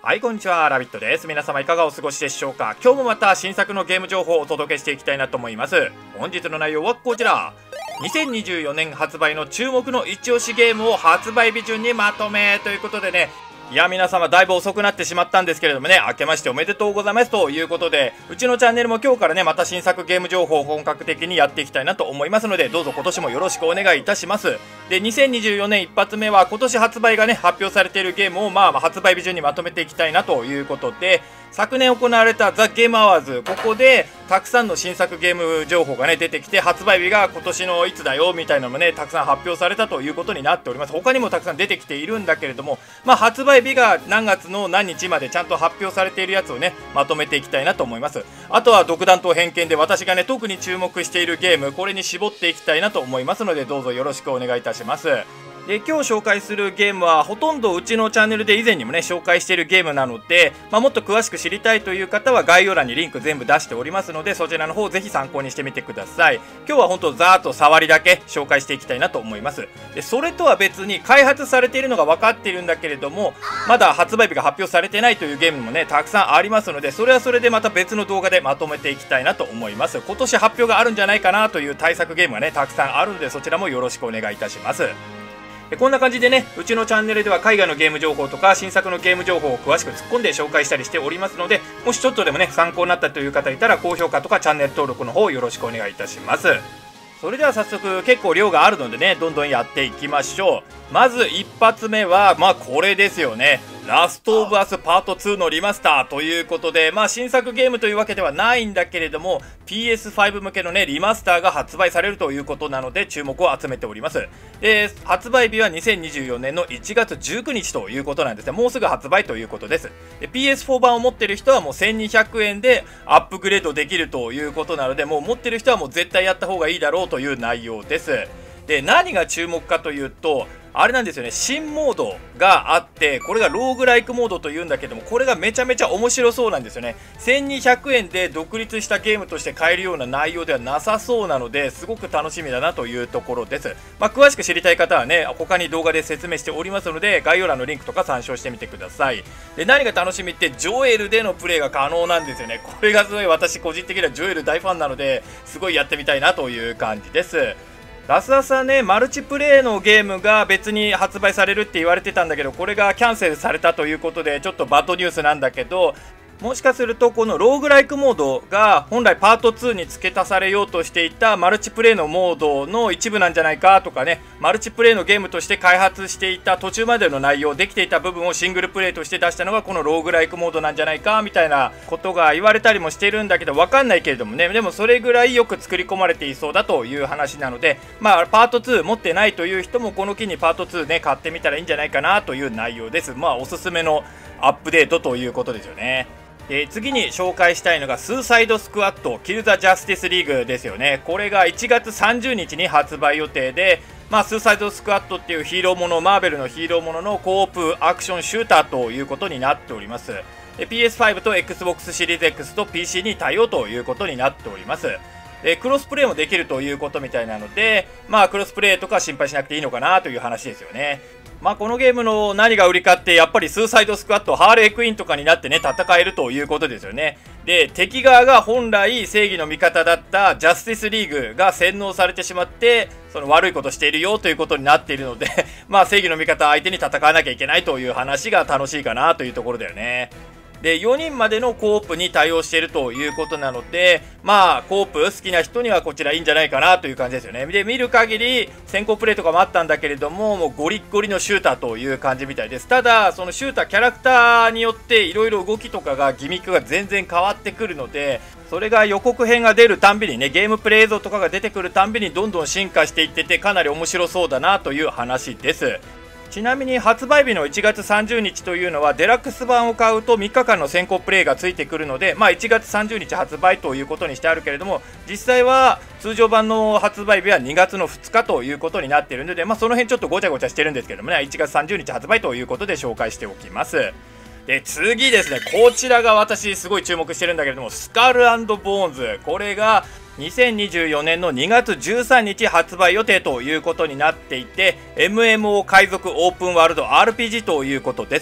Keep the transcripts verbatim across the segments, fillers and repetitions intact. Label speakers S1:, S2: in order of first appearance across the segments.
S1: はい、こんにちは。ラビットです。皆様いかがお過ごしでしょうか。今日もまた新作のゲーム情報をお届けしていきたいなと思います。本日の内容はこちら。にせんにじゅうよねん発売の注目の一押しゲームを発売日順にまとめということでね、いや皆様だいぶ遅くなってしまったんですけれどもね、明けましておめでとうございますということで、うちのチャンネルも今日からねまた新作ゲーム情報を本格的にやっていきたいなと思いますので、どうぞ今年もよろしくお願いいたします。でにせんにじゅうよねん一発目は今年発売がね発表されているゲームをまあ発売日順にまとめていきたいなということで、昨年行われたザ・ゲームアワーズ、ここでたくさんの新作ゲーム情報がね出てきて、発売日が今年のいつだよみたいなのもねたくさん発表されたということになっております。他にもたくさん出てきているんだけれども、まあ発売日が何月の何日までちゃんと発表されているやつをねまとめていきたいなと思います。あとは独断と偏見で私がね特に注目しているゲーム、これに絞っていきたいなと思いますので、どうぞよろしくお願いいたします。で今日紹介するゲームはほとんどうちのチャンネルで以前にもね紹介しているゲームなので、まあ、もっと詳しく知りたいという方は概要欄にリンク全部出しておりますので、そちらの方ぜひ参考にしてみてください。今日は本当ざーっと触りだけ紹介していきたいなと思います。でそれとは別に開発されているのが分かっているんだけれども、まだ発売日が発表されてないというゲームもねたくさんありますので、それはそれでまた別の動画でまとめていきたいなと思います。今年発表があるんじゃないかなという対策ゲームがねたくさんあるので、そちらもよろしくお願いいたします。こんな感じでね、うちのチャンネルでは海外のゲーム情報とか新作のゲーム情報を詳しく突っ込んで紹介したりしておりますので、もしちょっとでもね参考になったという方いたら高評価とかチャンネル登録の方よろしくお願いいたします。それでは早速結構量があるのでね、どんどんやっていきましょう。まず一発目はまあこれですよね。ラストオブアスパートツーのリマスターということで、まあ新作ゲームというわけではないんだけれども ピーエスファイブ 向けのねリマスターが発売されるということなので注目を集めております。で発売日はにせんにじゅうよねんのいちがつじゅうくにちということなんですね。もうすぐ発売ということです。で ピーエスフォー 版を持っている人はもうせんにひゃくえんでアップグレードできるということなので、もう持ってる人はもう絶対やった方がいいだろうという内容です。で何が注目かというと、あれなんですよね、新モードがあって、これがローグライクモードというんだけども、これがめちゃめちゃ面白そうなんですよね。せんにひゃくえんで独立したゲームとして買えるような内容ではなさそうなので、すごく楽しみだなというところです。まあ、詳しく知りたい方はね他に動画で説明しておりますので、概要欄のリンクとか参照してみてください。で何が楽しみって、ジョエルでのプレイが可能なんですよね。これがすごい、私個人的にはジョエル大ファンなので、すごいやってみたいなという感じです。ラスアスはねマルチプレイのゲームが別に発売されるって言われてたんだけど、これがキャンセルされたということでちょっとバッドニュースなんだけど、もしかするとこのローグライクモードが本来パートツーに付け足されようとしていたマルチプレイのモードの一部なんじゃないかとかね、マルチプレイのゲームとして開発していた途中までの内容できていた部分をシングルプレイとして出したのがこのローグライクモードなんじゃないかみたいなことが言われたりもしてるんだけど、分かんないけれどもね、でもそれぐらいよく作り込まれていそうだという話なので、まあパートツー持ってないという人もこの機にパートツーね買ってみたらいいんじゃないかなという内容です。まあおすすめのアップデートということですよね。で次に紹介したいのがスーサイドスクワットキル・ザ・ジャスティス・リーグですよね。これがいちがつさんじゅうにちに発売予定で、まあ、スーサイドスクワットっていうヒーローもの、マーベルのヒーローもののコープアクションシューターということになっております。で ピーエスファイブ と エックスボックス シリーズ X と ピーシー に対応ということになっております。でクロスプレイもできるということみたいなので、まあクロスプレイとか心配しなくていいのかなという話ですよね。まあこのゲームの何が売りかって、やっぱりスーサイドスクワット、ハーレークイーンとかになってね戦えるということですよね。で敵側が本来正義の味方だったジャスティスリーグが洗脳されてしまって、その悪いことしているよということになっているのでまあ正義の味方相手に戦わなきゃいけないという話が楽しいかなというところだよね。でよにんまでのコープに対応しているということなので、まあコープ好きな人にはこちらいいんじゃないかなという感じですよね。で見る限り先行プレイとかもあったんだけれども、もうゴリッゴリのシューターという感じみたいです。ただそのシューターキャラクターによっていろいろ動きとかがギミックが全然変わってくるので、それが予告編が出るたんびにね、ゲームプレイ映像とかが出てくるたんびにどんどん進化していってて、かなり面白そうだなという話です。ちなみに発売日のいちがつさんじゅうにちというのはデラックス版を買うとみっかかんの先行プレイがついてくるので、まあいちがつさんじゅうにち発売ということにしてあるけれども、実際は通常版の発売日はにがつのふつかということになっているので、まあその辺ちょっとごちゃごちゃしてるんですけどもね、いちがつさんじゅうにち発売ということで紹介しておきます。で次ですね、こちらが私すごい注目してるんだけれども、スカル&ボーンズ、これがにせんにじゅうよねんのにがつじゅうさんにち発売予定ということになっていて、 エムエムオー 海賊オープンワールド アールピージー ということです。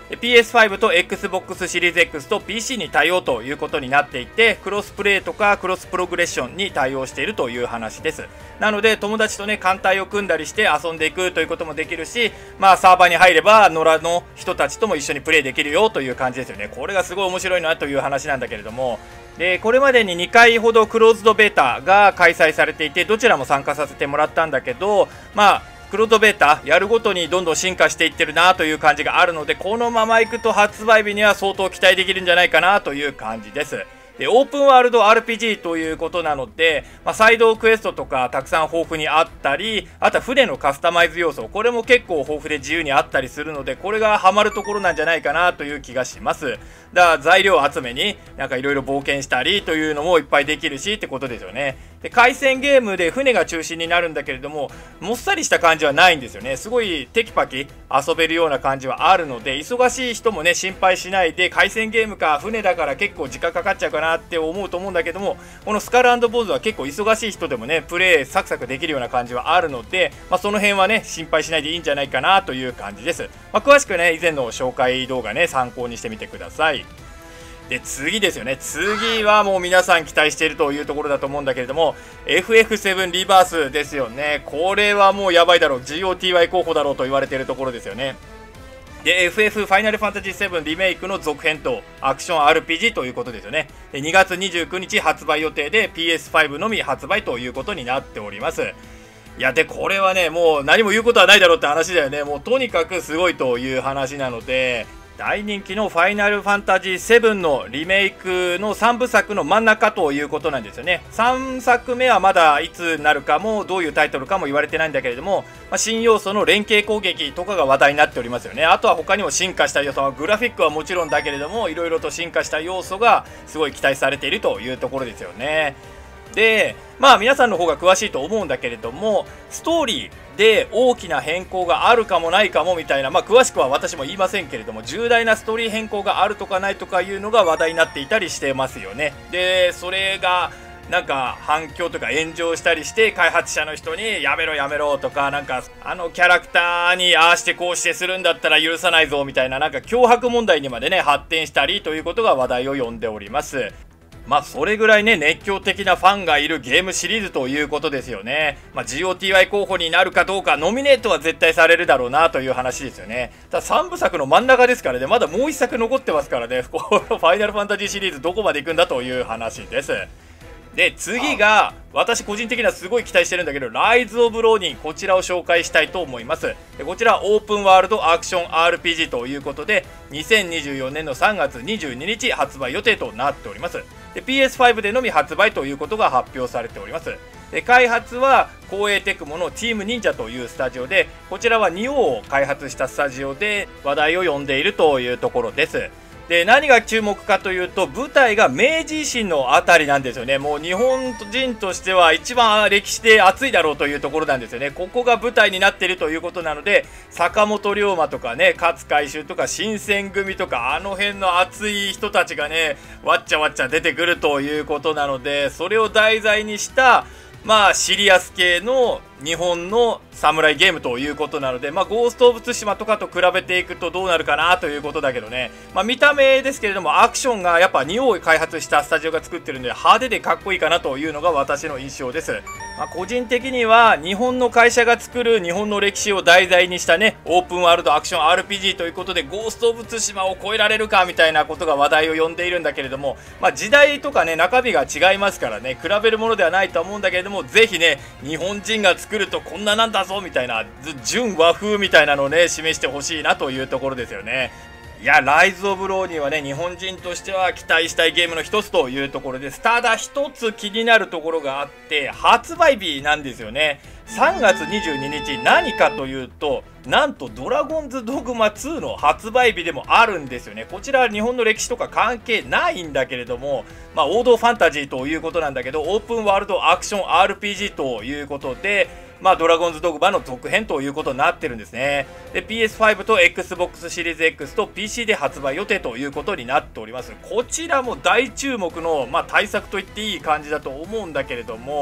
S1: ピーエスファイブ と Xbox シリーズ X と ピーシー に対応ということになっていて、クロスプレイとかクロスプログレッションに対応しているという話です。なので友達とね艦隊を組んだりして遊んでいくということもできるし、まあサーバーに入れば野良の人たちとも一緒にプレイできるよという感じですよね。これがすごい面白いなという話なんだけれども、でこれまでににかいほどクローズドベータが開催されていて、どちらも参加させてもらったんだけど、まあクローズドベータやるごとにどんどん進化していってるなという感じがあるので、このままいくと発売日には相当期待できるんじゃないかなという感じです。でオープンワールド アールピージー ということなので、まあ、サイドクエストとかたくさん豊富にあったり、あとは船のカスタマイズ要素、これも結構豊富で自由にあったりするので、これがハマるところなんじゃないかなという気がします。だから材料集めになんかいろいろ冒険したりというのもいっぱいできるしってことですよね。で海戦ゲームで船が中心になるんだけれども、もっさりした感じはないんですよね。すごいテキパキ遊べるような感じはあるので、忙しい人もね心配しないで、海戦ゲームか船だから結構時間かかっちゃうかなって思うと思うんだけども、このスカル&ボーズは結構忙しい人でもねプレイサクサクできるような感じはあるので、まあ、その辺はね心配しないでいいんじゃないかなという感じです。まあ、詳しくね以前の紹介動画ね参考にしてみてください。で次ですよね。次はもう皆さん期待しているというところだと思うんだけれども、 エフエフセブン リバースですよね。これはもうやばいだろう、 ジーオーティーワイ 候補だろうと言われているところですよね。で エフエフ ファイナルファンタジーセブンリメイクの続編とアクション アールピージー ということですよね。でにがつにじゅうくにち発売予定で ピーエスファイブ のみ発売ということになっております。いやでこれはねもう何も言うことはないだろうって話だよね。もうとにかくすごいという話なので、大人気のファイナルファンタジーセブンのリメイクのさんぶさくの真ん中ということなんですよね。さんさくめはまだいつになるかもどういうタイトルかも言われてないんだけれども、まあ、新要素の連携攻撃とかが話題になっておりますよね。あとは他にも進化した要素はグラフィックはもちろんだけれども、いろいろと進化した要素がすごい期待されているというところですよね。でまあ皆さんの方が詳しいと思うんだけれども、ストーリーで大きな変更があるかもないかもみたいな、まあ詳しくは私も言いませんけれども、重大なストーリー変更があるとかないとかいうのが話題になっていたりしてますよね。でそれがなんか反響とか炎上したりして、開発者の人にやめろやめろとか、なんかあのキャラクターにああしてこうしてするんだったら許さないぞみたいな、なんか脅迫問題にまでね発展したりということが話題を呼んでおります。まあそれぐらいね熱狂的なファンがいるゲームシリーズということですよね。まあ、ジーオーティーワイ 候補になるかどうか、ノミネートは絶対されるだろうなという話ですよね。たださんぶさくの真ん中ですからね、まだもういっさく残ってますからね、このファイナルファンタジーシリーズどこまで行くんだという話です。で次が私個人的にはすごい期待してるんだけど、ライズ・オブ・ローニン、こちらを紹介したいと思います。でこちらオープンワールドアクション アールピージー ということでにせんにじゅうよねんのさんがつにじゅうににち発売予定となっております。で ピーエスファイブ でのみ発売ということが発表されております。で開発は光栄テクモのチーム忍者というスタジオで、こちらはニオを開発したスタジオで話題を呼んでいるというところです。で何が注目かというと、舞台が明治維新のあたりなんですよね。もう日本人としては一番歴史で熱いだろうというところなんですよね。ここが舞台になっているということなので、坂本龍馬とかね、勝海舟とか新選組とか、あの辺の熱い人たちがねわっちゃわっちゃ出てくるということなので、それを題材にしたまあシリアス系の日本の侍ゲームということなので、まあゴースト・オブ・ツシマとかと比べていくとどうなるかなということだけどね。まあ見た目ですけれども、アクションがやっぱニオを開発したスタジオが作ってるんで派手でかっこいいかなというのが私の印象です。まあ個人的には日本の会社が作る日本の歴史を題材にしたねオープンワールドアクション アールピージー ということで、ゴースト・オブ・ツシマを超えられるかみたいなことが話題を呼んでいるんだけれども、まあ時代とかね中身が違いますからね、比べるものではないと思うんだけれども、ぜひね日本人が作るとこんななんだぞみたいな純和風みたいなのをね示してほしいなというところですよね。いやライズ・オブ・ローニーはね日本人としては期待したいゲームの一つというところです。ただ一つ気になるところがあって、発売日なんですよね。さんがつにじゅうににち、何かというとなんとドラゴンズドグマツーの発売日でもあるんですよね。こちらは日本の歴史とか関係ないんだけれども、まあ王道ファンタジーということなんだけど、オープンワールドアクション アールピージー ということで、まあドラゴンズドグマの続編ということになってるんですね。で ピーエスファイブ と Xbox シリーズ X と ピーシー で発売予定ということになっております。こちらも大注目の、まあ、対策と言っていい感じだと思うんだけれども、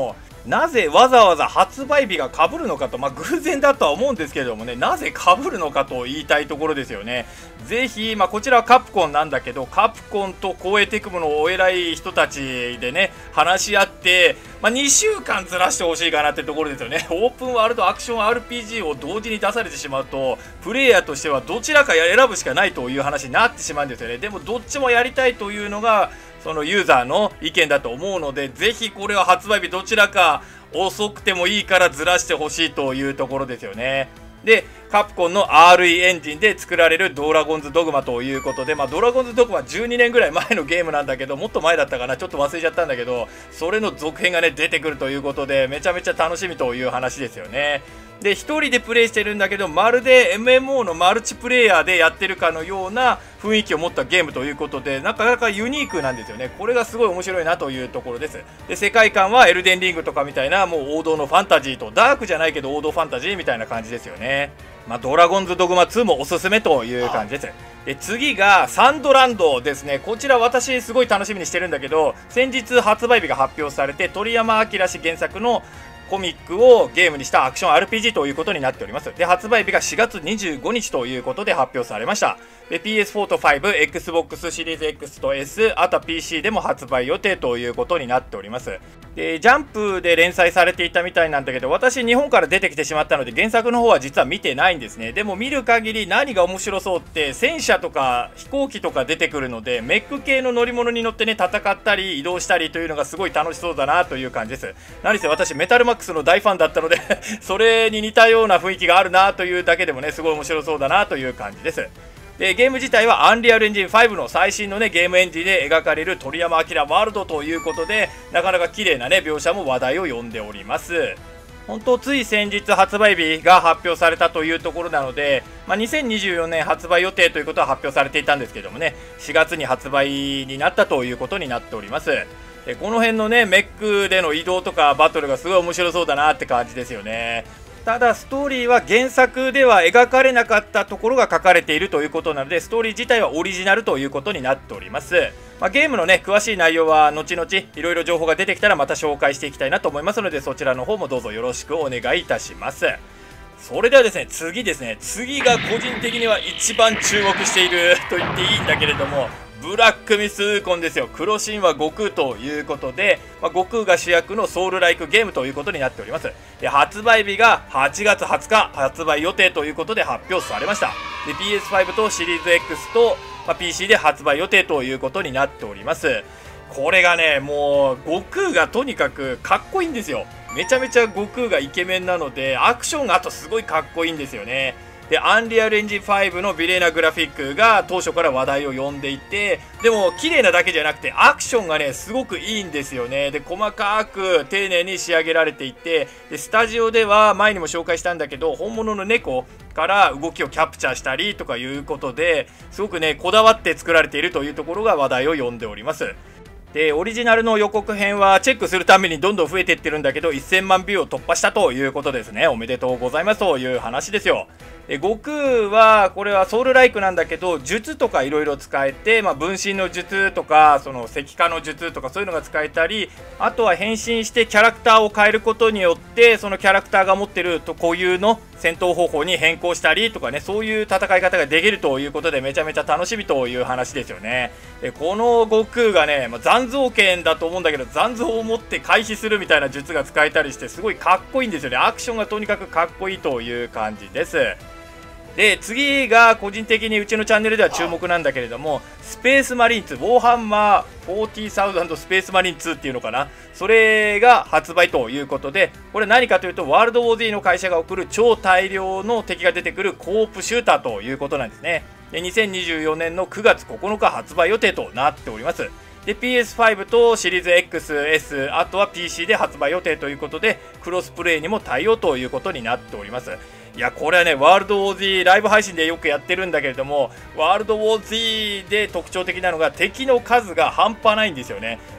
S1: なぜわざわざ発売日が被るのかと、まあ、偶然だとは思うんですけれどもね、なぜ被るのかと言いたいところですよね。ぜひ、まあ、こちらはカプコンなんだけど、カプコンと光栄テクモのお偉い人たちでね、話し合って、まあ、にしゅうかんずらしてほしいかなってところですよね。オープンワールドアクション アールピージー を同時に出されてしまうと、プレイヤーとしてはどちらか選ぶしかないという話になってしまうんですよね。でも、どっちもやりたいというのが、そのユーザーの意見だと思うので、ぜひこれは発売日どちらか遅くてもいいからずらしてほしいというところですよね。で、カプコンの アールイー エンジンで作られるドラゴンズドグマということで、まあ、ドラゴンズドグマじゅうにねんぐらい前のゲームなんだけど、もっと前だったかな、ちょっと忘れちゃったんだけど、それの続編がね、出てくるということで、めちゃめちゃ楽しみという話ですよね。で、ひとりでプレイしてるんだけど、まるで エムエムオー のマルチプレイヤーでやってるかのような雰囲気を持ったゲームということで、なかなかユニークなんですよね。これがすごい面白いなというところです。で、世界観はエルデンリングとかみたいな、もう王道のファンタジーと、ダークじゃないけど王道ファンタジーみたいな感じですよね。まあ、ドラゴンズドグマツーもおすすめという感じです。で、次がサンドランドですね。こちら私すごい楽しみにしてるんだけど、先日発売日が発表されて、鳥山明氏原作のコミックをゲームにしたアクション アールピージー ということになっております。で、発売日がしがつにじゅうごにちということで発表されました。で、ピーエスフォー とファイブ、Xbox シリーズ X と S、あとは ピーシー でも発売予定ということになっております。で、ジャンプで連載されていたみたいなんだけど、私日本から出てきてしまったので原作の方は実は見てないんですね。でも見る限り何が面白そうって、戦車とか飛行機とか出てくるので、メック系の乗り物に乗ってね、戦ったり移動したりというのがすごい楽しそうだなという感じです。何せ私メタルマックスの大ファンだったのでそれに似たような雰囲気があるなというだけでもね、すごい面白そうだなという感じです。で、ゲーム自体はアンリアルエンジンファイブの最新のね、ゲームエンジンで描かれる鳥山明ワールドということで、なかなか綺麗なね、描写も話題を呼んでおります。本当つい先日発売日が発表されたというところなので、まあ、にせんにじゅうよねん発売予定ということは発表されていたんですけどもね、しがつに発売になったということになっております。で、この辺のね、メックでの移動とかバトルがすごい面白そうだなって感じですよね。ただストーリーは原作では描かれなかったところが書かれているということなので、ストーリー自体はオリジナルということになっております。まあ、ゲームのね、詳しい内容は後々いろいろ情報が出てきたらまた紹介していきたいなと思いますので、そちらの方もどうぞよろしくお願いいたします。それではですね、次ですね、次が個人的には一番注目していると言っていいんだけれども、ブラックミスウーコンですよ。黒神話悟空ということで、まあ、悟空が主役のソウルライクゲームということになっております。で、発売日がはちがつはつか発売予定ということで発表されました。で、ピーエスファイブ とシリーズ X と、まあ、ピーシー で発売予定ということになっております。これがね、もう悟空がとにかくかっこいいんですよ。めちゃめちゃ悟空がイケメンなので、アクションがあとすごいかっこいいんですよね。で、アンリアルエンジンファイブの美麗なグラフィックが当初から話題を呼んでいて、でも綺麗なだけじゃなくてアクションがね、すごくいいんですよね。で、細かく丁寧に仕上げられていて、で、スタジオでは前にも紹介したんだけど、本物の猫から動きをキャプチャーしたりとかいうことで、すごくね、こだわって作られているというところが話題を呼んでおります。で、オリジナルの予告編はチェックするためにどんどん増えていってるんだけど、せんまんビューを突破したということですね。おめでとうございますという話ですよ。で、悟空はこれはソウルライクなんだけど、術とかいろいろ使えて、まあ、分身の術とかその石化の術とかそういうのが使えたり、あとは変身してキャラクターを変えることによって、そのキャラクターが持ってると固有の戦闘方法に変更したりとかね、そういう戦い方ができるということで、めちゃめちゃ楽しみという話ですよね。で、この悟空がね、まあ、残像剣だと思うんだけど、残像を持って回避するみたいな術が使えたりして、すごいかっこいいんですよね。アクションがとにかくかっこいいという感じです。で、次が個人的にうちのチャンネルでは注目なんだけれども、スペースマリンツ、ウォーハンマーよんじゅうさんぜろスペースマリンツっていうのかな、それが発売ということで、これ何かというと、ワールドウォー Z の会社が送る超大量の敵が出てくるコープシューターということなんですね。で、にせんにじゅうよねんのくがつここのか発売予定となっております。で、ピーエスファイブ とシリーズ エックスエス、あとは ピーシー で発売予定ということで、クロスプレイにも対応ということになっております。いや、これはね、ワールドウォー Z ライブ配信でよくやってるんだけれども、ワールドウォー Z で特徴的なのが敵の数が半端ないんですよね。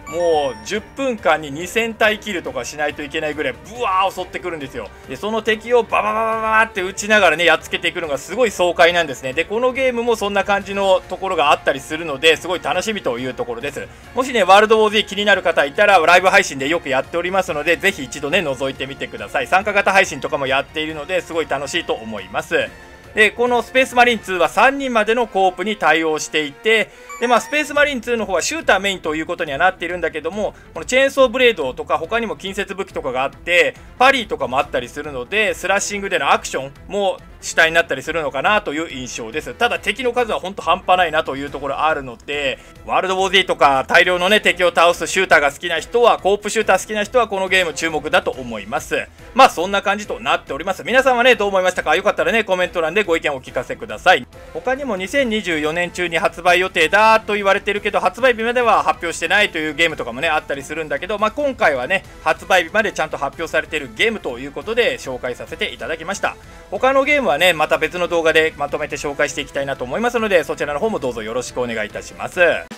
S1: もうじゅっぷんかんににせんたいキルとかしないといけないぐらいブワー襲ってくるんですよ。でその敵をババババババって撃ちながらねやっつけていくのがすごい爽快なんですね。でこのゲームもそんな感じのところがあったりするのですごい楽しみというところです。もしねワールドウォー Z 気になる方いたらライブ配信でよくやっておりますので、ぜひ一度ね覗いてみてください。参加型配信とかもやっているのですごい楽しいと思います。でこのスペースマリンツーはさんにんまでのコープに対応していて、で、まあ、スペースマリンツーの方はシューターメインということにはなっているんだけども、このチェーンソーブレードとか他にも近接武器とかがあってパリーとかもあったりするので、スラッシングでのアクションも主体になったりするのかなという印象です。ただ敵の数は本当半端ないなというところあるので、ワールドウォー Z とか大量のね敵を倒すシューターが好きな人は、コープシューター好きな人はこのゲーム注目だと思います。まあそんな感じとなっております。皆さんはねどう思いましたか？よかったらねコメント欄でご意見をお聞かせください。他にもにせんにじゅうよねん中に発売予定だと言われてるけど発売日までは発表してないというゲームとかもねあったりするんだけど、まあ今回はね発売日までちゃんと発表されているゲームということで紹介させていただきました。他のゲームはねまた別の動画でまとめて紹介していきたいなと思いますので、そちらの方もどうぞよろしくお願いいたします。